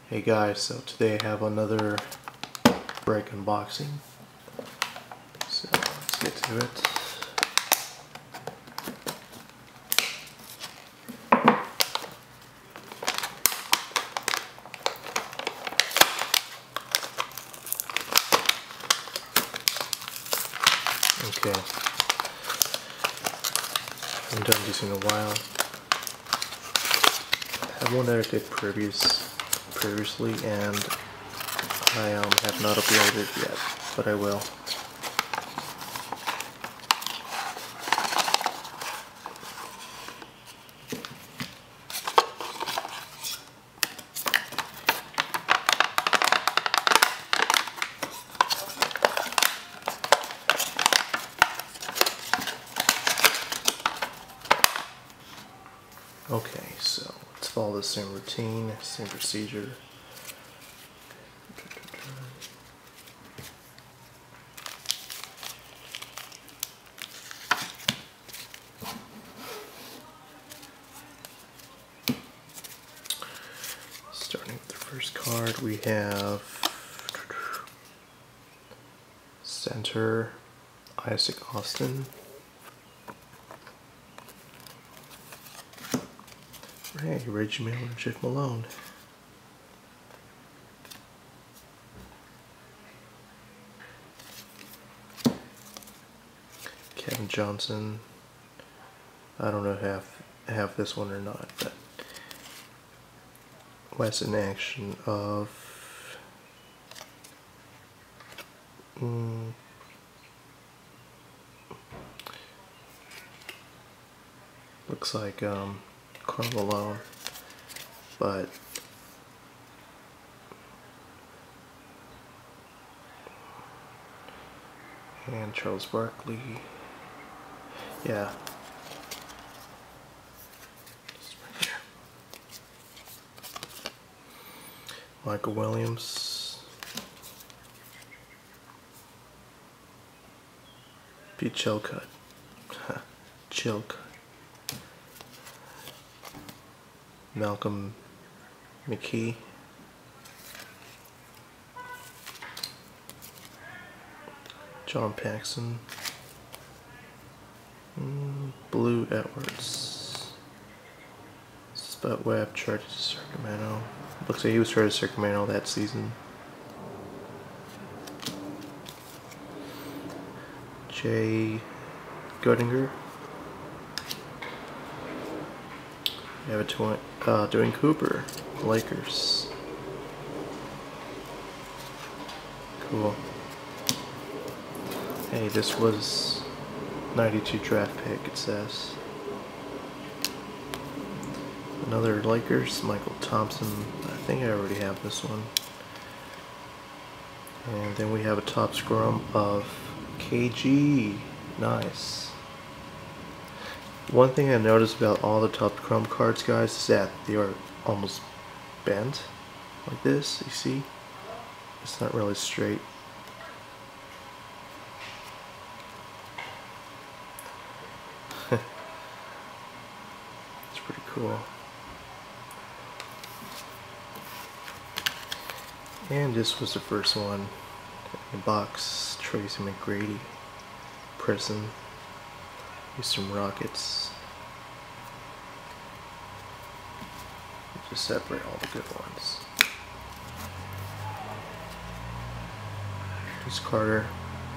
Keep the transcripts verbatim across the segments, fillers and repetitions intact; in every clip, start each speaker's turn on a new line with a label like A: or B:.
A: Hey guys, so today I have another break unboxing. So let's get to it. Okay. I haven't done these in a while. I have one that I did previous previously and I um, have not uploaded it yet, but I will. Okay, so let's follow the same routine, same procedure. Starting with the first card, we have center Isaac Austin. Hey, Reggie Miller and Jeff Malone. Kevin Johnson. I don't know if I have, have this one or not, but West in action of mm, looks like um, Karl Malone, but and Charles Barkley. Yeah. Michael Williams, Pete Chilcutt, Chilcutt, Malcolm McKee, John Paxson, mm, Blue Edwards, Spud Webb, traded to Sacramento. Looks like he was traded to Sacramento that season. Jay Godinger. We have a twi uh, Dwayne Cooper, Lakers. Cool. Hey, this was ninety-two draft pick, it says. Another Lakers, Michael Thompson. I think I already have this one. And then we have a top scrum of K G. Nice. One thing I noticed about all the top scrum cards, guys, is that they are almost bent like this. You see? It's not really straight. It's pretty cool. And this was the first one in the box. Tracy McGrady, Prison, Houston Rockets. Just separate all the good ones. Here's Carter.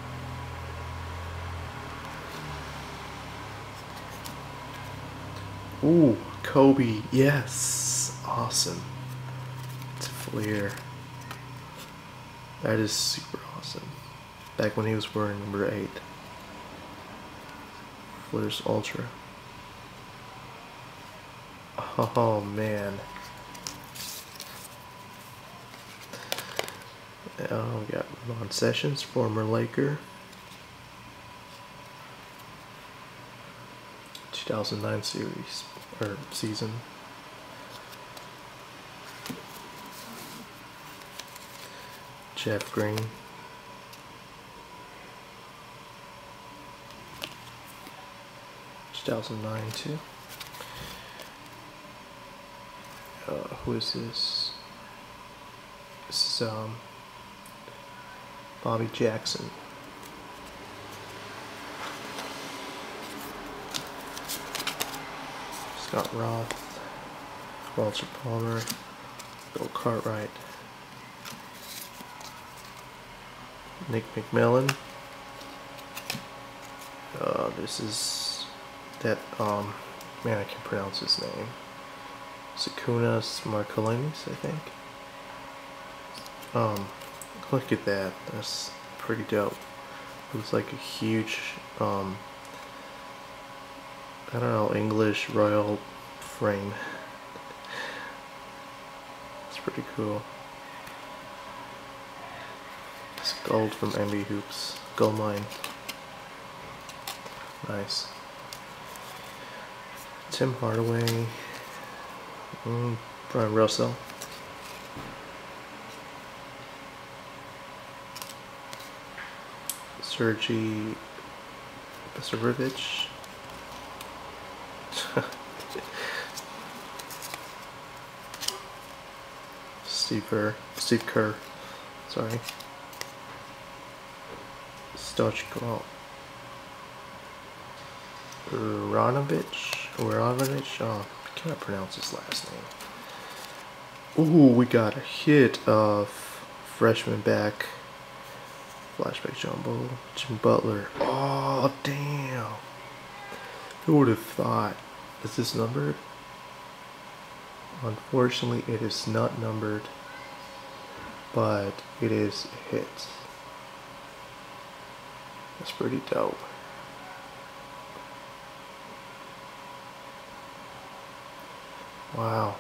A: Ooh, Kobe, yes, awesome. It's a Flair. That is super awesome. Back when he was wearing number eight. Flair's Ultra. Oh man. Oh, we got Ron Sessions, former Laker. two thousand nine series, or season. Jeff Green. two thousand nine too. Uh, who is this? This is um, Bobby Jackson. Scott Roth, Walter Palmer, Bill Cartwright, Nick McMillan. Uh, this is that, um, man, I can't pronounce his name. Sakunas Markelinis, I think. Um, look at that. That's pretty dope. Looks like a huge, um, I don't know, English royal frame. It's pretty cool. It's gold from M B Hoops. Gold mine. Nice. Tim Hardaway. Mm, Brian Russell. Sergey Besarovich. Steve Kerr. Steve Kerr. Sorry. Stochko. Uranovich. Uranovich. Oh, I cannot pronounce his last name. Ooh, we got a hit of freshman back. Flashback jumbo. Jim Butler. Oh, damn. Who would have thought? Is this numbered? Unfortunately, it is not numbered, but it is a hit. That's pretty dope. Wow.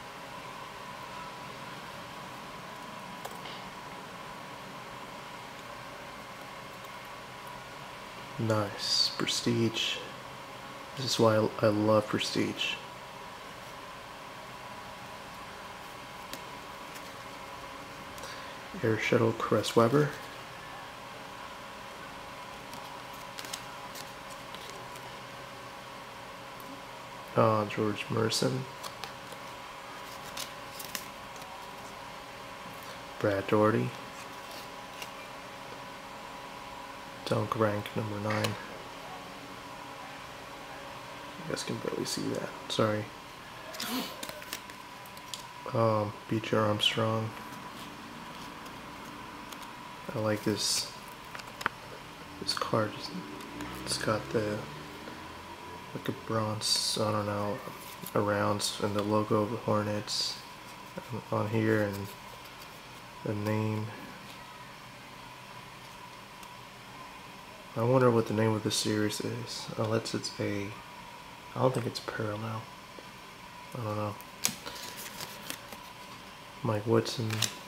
A: Nice. Prestige. This is why I love Prestige. Air Shuttle Cress Weber. Uh, George Merson. Brad Doherty. Dunk rank number nine. You guys can barely see that. Sorry. Um, B J Armstrong. I like this. This card. It's got the like a bronze. I don't know, around and the logo of the Hornets on here and the name. I wonder what the name of the series is. Unless it's a, I don't think it's parallel. I don't know. Mike Woodson.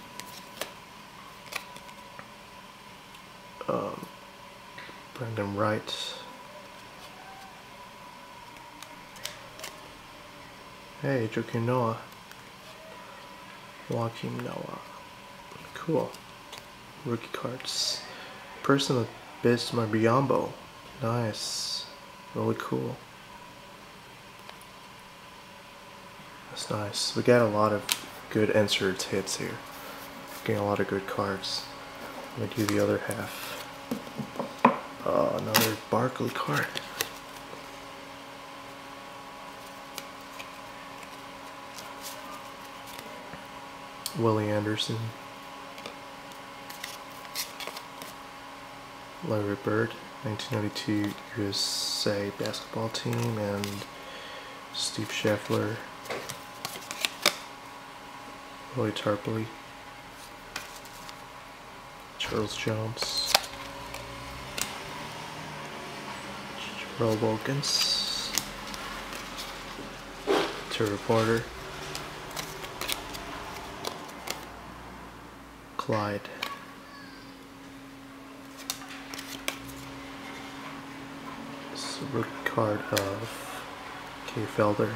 A: Um, Brendan Wright. Hey, Joakim Noah. Joakim Noah. Cool. Rookie cards. Person of Bismarck Biombo. Nice. Really cool. That's nice. We got a lot of good insert hits here. Getting a lot of good cards. I'm gonna do the other half. Uh, another Barkley card. Willie Anderson. Larry Bird, nineteen ninety-two U S A basketball team, and Steve Scheffler, Roy Tarpley, Charles Jones, Earl Wilkins, Terry Porter, Clyde, this is a rookie card of Kay Felder,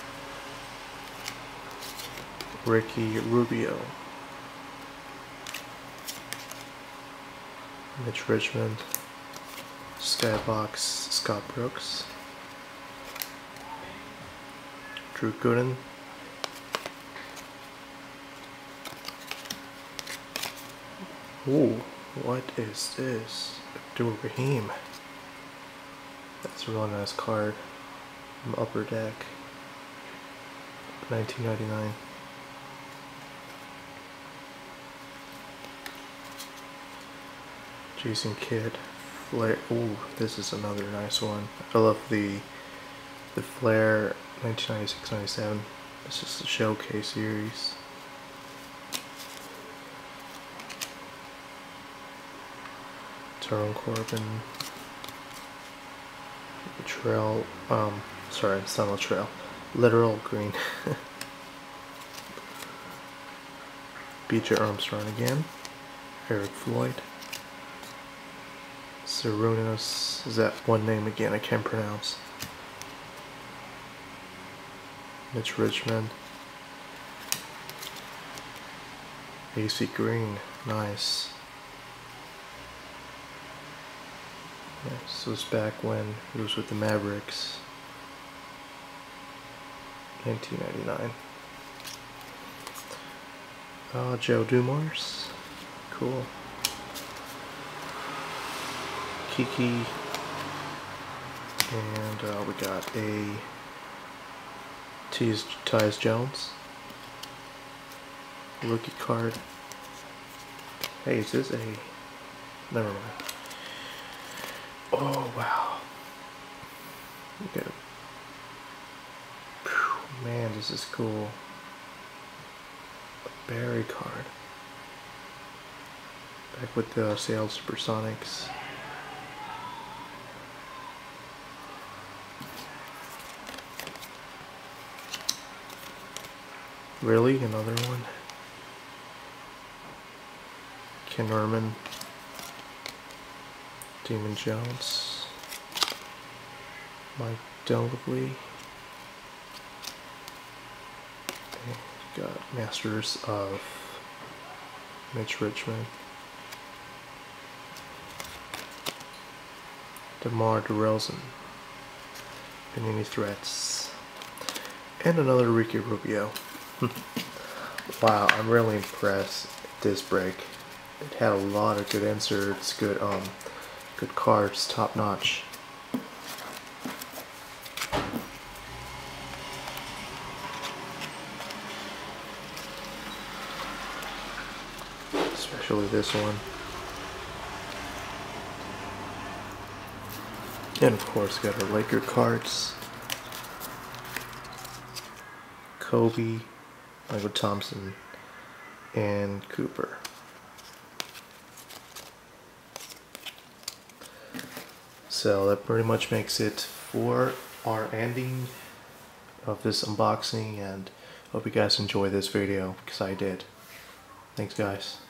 A: Ricky Rubio, Mitch Richmond, Skybox Scott Brooks, Drew Gooden, Ooh, what is this? Abdul Rahim. That's a really nice card from Upper Deck. nineteen ninety-nine. Jason Kidd. Flair. Ooh, this is another nice one. I love the the Flair nineteen ninety-six ninety-seven. This is the Showcase series. Tyrone Corbin. Trail. Um, sorry, it's not a trail. Literal green. B J Armstrong again. Eric Floyd. Sarunas, is that one name again I can't pronounce. Mitch Richmond. A C Green, nice. Yeah, this was back when he was with the Mavericks. nineteen ninety-nine. Uh, Joe Dumars, cool. Kiki, and uh, we got a Tyus Tyus Jones rookie card. Hey, is this a? Never mind. Oh wow! Look at it. Whew, man, this is cool. A Barry card. Back with the Seattle Supersonics. Really? Another one? Ken Norman. Damon Jones. Mike Dunleavy. Got Masters of Mitch Richmond. DeMar DeRozan. Panini Threats. And another Ricky Rubio. Wow, I'm really impressed with this break. It had a lot of good inserts, good um, good cards, top notch. Especially this one. And of course, got our Laker cards. Kobe, Michael Thompson, and Cooper. So that pretty much makes it for our ending of this unboxing, and hope you guys enjoy this video because I did. Thanks guys.